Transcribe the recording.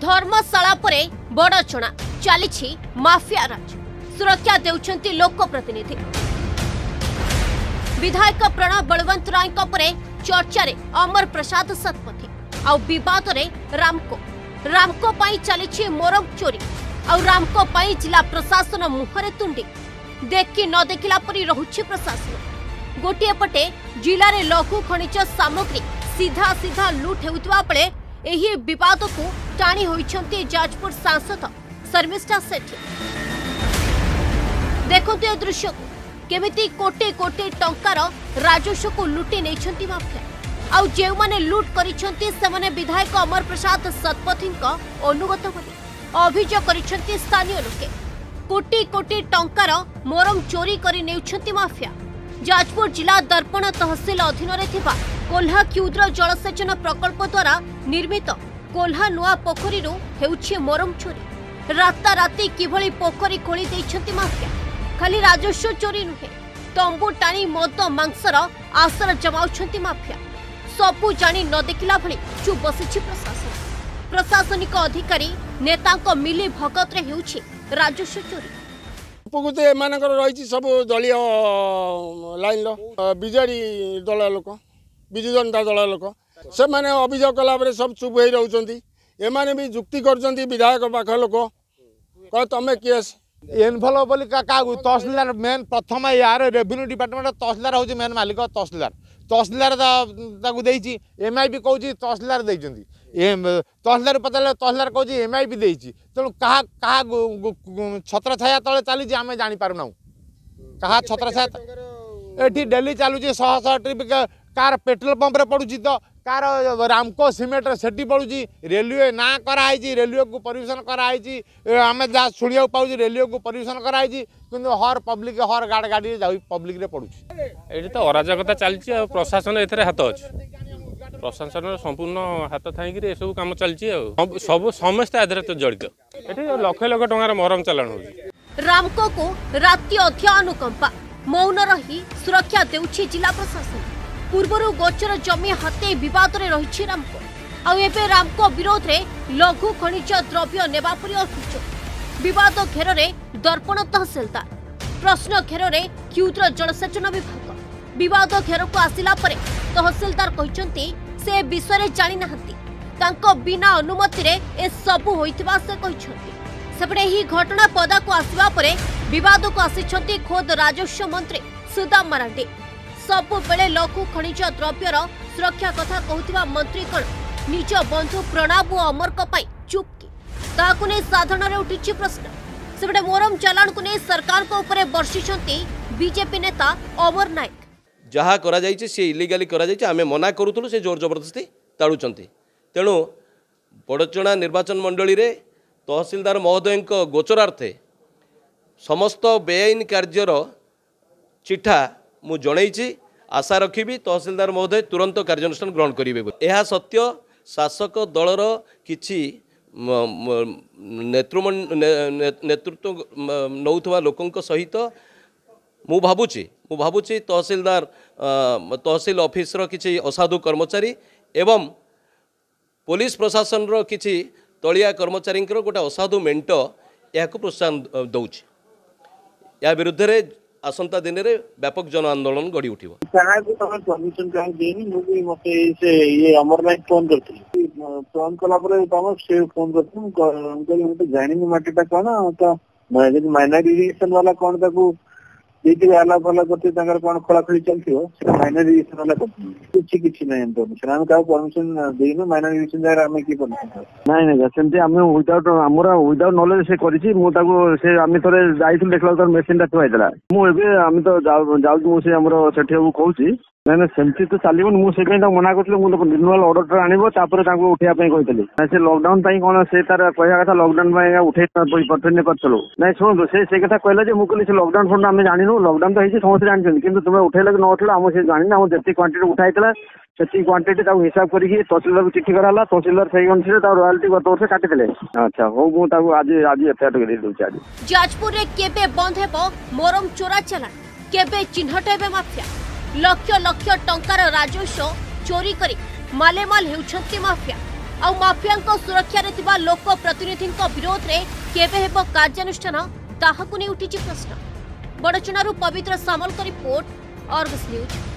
धर्मशाला परे बड़ चणा चली माफिया राज सुरक्षा देउछंती लोक प्रतिनिधि विधायक प्रणव बलवंत राय चर्चा रे अमर प्रसाद सतपथी आउ विवाद रे रामको पाई चली मोरग चोरी आउ रामको पाई जिला प्रशासन मुहरे तुंडी देखि न देखिला परी रहुछि प्रशासन। गोटे पटे जिले में लघु खनिज सामग्री सीधा सीधा लुट हेउतबा बेले एही विवाद को टाणी होइछंती जाजपुर सांसद शर्मिष्ठा सेठी। देखंतु ए दृश्य को केमिति कोटे कोटे टंकार राजस्व को लुटी नैछंती माफिया आउ जे माने लुट करिछंती से माने विधायक अमर प्रसाद सतपथी अनुगत बोली अभियोग करिछंती स्थानीय लोके। कोटी कोटी टंकार मोरम चोरी करि नेउछंती माफिया। जाजपुर जिला दर्पण तहसील अधीन कोल्हा क्षुद्र जलसेचन प्रकल्प द्वारा निर्मित कोल्हा नुआ पोखरी हेउछि मोरम चोरी। राताराती किभली पोखरी खोली दैछंती माफिया। खाली राजस्व चोरी नुहे तंबू टाणी मद मांसर आसर जमाउछंती माफिया। सबु जानी न देखिला भली चुप बसिछि प्रशासन। प्रशासनिक अधिकारी नेतांको मिली भगत रे हेउछि राजस्व चोरी। उपकृत एमानकर रही सब दलीय लाइन विजेडी दल लोक विजु जनता दल लोक से माने अभियोग कला सब चुप हो रही एमाने भी जुक्ति कर विधायक पाख लोक कह तुम किए एनभल बोली क्या तहसीलदार मेन प्रथम यार रेवेन्यू डिपार्टमेंट तहसीलदार हूँ मेन मालिक तहसीलदार देती एमआईबी कौन तहसीलदार देती तहसीलदार पचारे तहसीलदार कौन एमआईबी देती तेणु क्या छत्र छाया तले चली आम जापारूना क्या छत्र छाया ये डेली चलुची शह शह ट्रिप कार पेट्रोल पंप रे पड़ुची तो कार रामको सीमेंट सेठी पड़ुची रेलवे ना कराई रेलवे को परमिशन कराई आम जहाँ शुणा पाऊँ रेलवे को परमिशन कराई कि हर पब्लिक हर गाड़ी पब्लिक रे पड़ुची ये तो अराजकता चलती प्रशासन ए हाथ अच्छे प्रशासन संपूर्ण हाथ थी सब कम चलती सब समस्ते तो जड़ित ये लक्ष लक्ष टंकार मरम चलाण हो। रामको को राति अध्या अनुकंपा मौन रही सुरक्षा देउछि जिला प्रशासन। पूर्वरु गोचर जमी हाते विवाद रे रही रामको आउ एबे रामको विरोध रे लघु खनिज द्रव्य नेबा परि अभियोग। विवाद घेर रे दर्पण तहसीलदार प्रश्न घेर रे क्षुद्र जलसेचन विभाग विवाद घेर को आसिला परे तहसीलदार कहिसंती से विषय जानि नाहंती तांको बिना अनुमति रे ए सब होइतबा से कहिसंती। सेपटे ही घटना पदा को आसिबा परे विवाद को आसिछंती खोद राजस्व मंत्री सुदाम मरांडी। सबु बेले लघु खनिज द्रव्यर सुरक्षा कथा कहूथिबा मंत्री कण निज बंधु प्रणव और अमर को पाई चुप की ताकु ने साधारण रे उठिछि प्रश्न। सेपटे मोरम चालान को ने सरकार को ऊपर वर्षिछंती बीजेपी नेता अमर नायक। जहाँ करा जाइछि से इलीगली करा जाइछि आमे मना करूथुलु से जोर जबरदस्ती ताड़ुचंती। तेणु बड़चणा निर्वाचन मंडली रे तहसीलदार महोदय गोचरार्थे समस्त बेआईन कार्यर चिठा मु जनईछि आशा रखी तहसीलदार महोदय तुरंत कार्यानुष्ठान ग्रहण करेंगे। यह सत्य शासक दलर किछि नेतृत्व नौथवा लोकंक सहित मु भावुची तहसीलदार तहसील ऑफिसर किछि असाधु कर्मचारी एवं पुलिस प्रशासन रो किछि तलिया कर्मचारी गोटे असाधु मेंट या प्रोत्साहन दौछि। या विरुद्ध रे आसंता दिन रे व्यापक जन आंदोलन गढ़ी उठिबो। परमिशन काहे देनी मुझे मते से ये अमरनाथ फोन करथि फोन कला पर तम से फोन करथि उनको जानि माटीटा कोन त माइनरिजेशन वाला कोन ताकू देती आला वाला करते तांगर कोन खोला खोली चलती हो माइनरिजेशन वाला कुछ नहीं इनफॉरमेशन हम का परमिशन देनो माइनरिजेशन दार हम की परमिशन नहीं सेमती हम विदाउट हमरा विदाउट नॉलेज से करिछि मु ताको से हम थोरे जाइथि देखला तर मशीन टा थुआइतला मु एबे हम तो जाउ मु से हमरो सेठिया को कहूछि ना सेमती तो चलो मुझे मना कर रिन्यूअल ऑर्डर आनबो उठा कहते से लॉकडाउन कौन से तार कह कथा लॉकडाउन उठे पठे पार्चलु ना शुणु से कथा कहला मुझे से लॉकडाउन फंड आम जानू लॉकडाउन तो होती समस्त जानते कि तुम उठेल कि न उठेल आम से जानी आम जी क्वांटिटी उठाई से क्वांटिटी हिसाब करके तहसीलदार को चिठी कराला तहसीलदार से अनुसार रॉयल्टी गत वर्ष काटिले। अच्छा हो मुझे आज एफआईआर दे दूँ। आज जाजपुर रे केबे बंद हेबो मोरम चोरा चालान केबे चिन्हट हेबे माफिया लक्ष लक्ष टंकार राजस्व चोरी करी मालेमाल हेउछंती माफिया आ माफिया सुरक्षा रे थिबा लोक प्रतिनिधि विरोध रे केबे हेबो कार्यानुष्ठान ताहाकु नै उठिछि प्रश्न। बड़चुनारू पवित्र सामल का रिपोर्ट, आर्गस न्यूज।